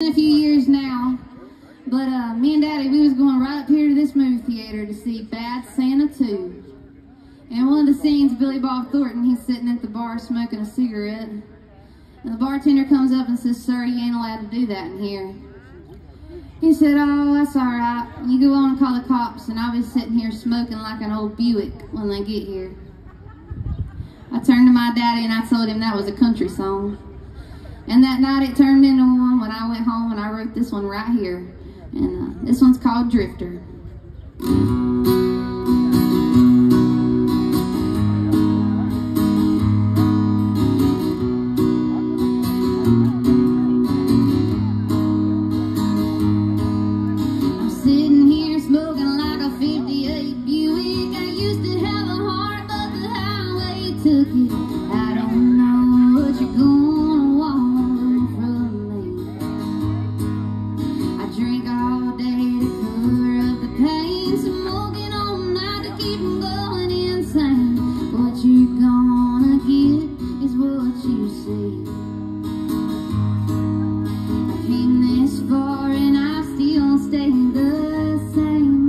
a few years now, but me and Daddy, we was going right up here to this movie theater to see Bad Santa 2. And one of the scenes, Billy Bob Thornton, he's sitting at the bar smoking a cigarette. And the bartender comes up and says, "Sir, you ain't allowed to do that in here." He said, "Oh, that's all right. You go on and call the cops, and I'll be sitting here smoking like an old Buick when they get here." I turned to my daddy and I told him that was a country song. And that night it turned into one when I went home and I wrote this one right here. And this one's called Drifter. I don't know what you're gonna want from me. I drink all day to cover up the pain, smoking all night to keep from going insane. What you're gonna get is what you see. I came this far and I still stay the same.